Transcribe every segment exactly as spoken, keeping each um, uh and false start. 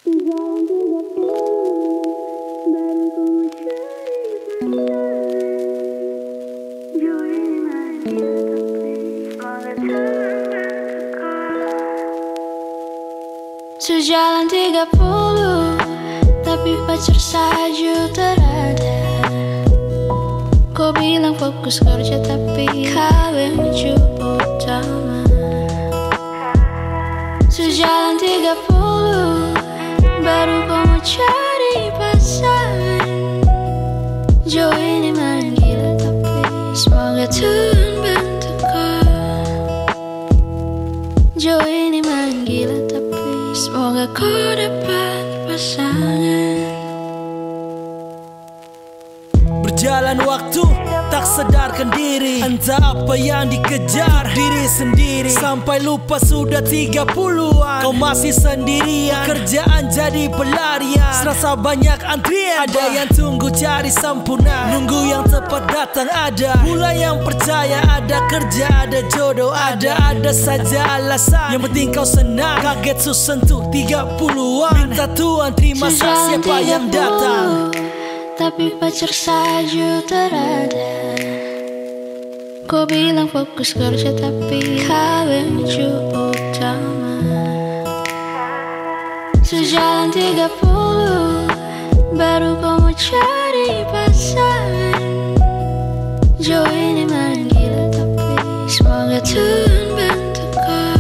Sejalan tiga puluh, tapi pacar saja terada. Kau bilang fokus kerja tapi kawin cukup utama. Sejalan tiga puluh, baru kau mau cari pasangan. Jauh ini main gila tapi semoga Tuhan bantu kau. Jauh ini main gila tapi semoga kau dapat pasangan. Berjalan waktu, tak sadarkan diri. Entah apa yang dikejar diri sendiri. Sampai lupa sudah tiga puluhan, kau masih sendirian. Kerjaan jadi pelarian, serasa banyak antrian. Ada yang tunggu cari sempurna, nunggu yang tepat datang ada. Pula yang percaya ada kerja, ada jodoh, ada. Ada saja alasan, yang penting kau senang. Kaget susentuh tiga puluhan, minta Tuhan terima kasih siapa yang datang. Tapi pacar saja terada. Kau bilang fokus kerja tapi kawin cukup utama. Sejalan tiga puluh, baru kau mau cari pasangan. Jauh ini main gila tapi semoga Tuhan bantu kau.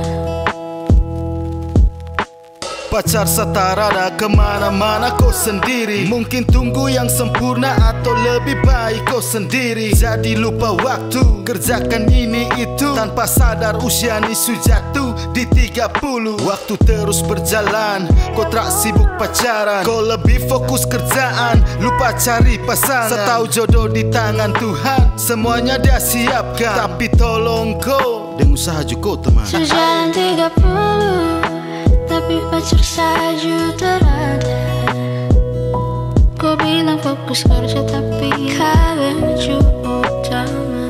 Pacar setara dah kemana-mana kau sendiri. Mungkin tunggu yang sempurna atau lebih baik kau sendiri. Jadi lupa waktu, kerjakan ini itu. Tanpa sadar usia ni sudah jatuh di tiga puluh. Waktu terus berjalan, kau tak sibuk pacaran. Kau lebih fokus kerjaan, lupa cari pasangan. Setahu jodoh di tangan Tuhan, semuanya dia siapkan. Tapi tolong kau dengan usaha juga teman. Sejalan tiga puluh, tapi pacar saja terada. Kau bilang fokus kerja tapi kawin cukup utama.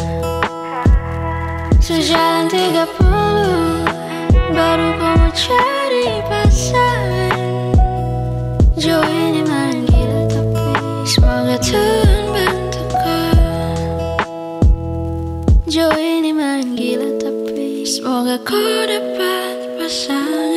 Sejalan tiga puluh, baru kau mau cari pasangan. Jauh ini main gila tapi semoga Tuhan bantu kau. Jauh ini main gila tapi semoga kau dapat pasangan.